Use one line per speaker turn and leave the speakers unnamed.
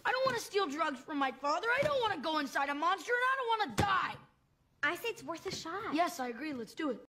I don't want to steal drugs from my father. I don't want to go inside a monster, and I don't want to die.
I say it's worth a shot.
Yes, I agree. Let's do it.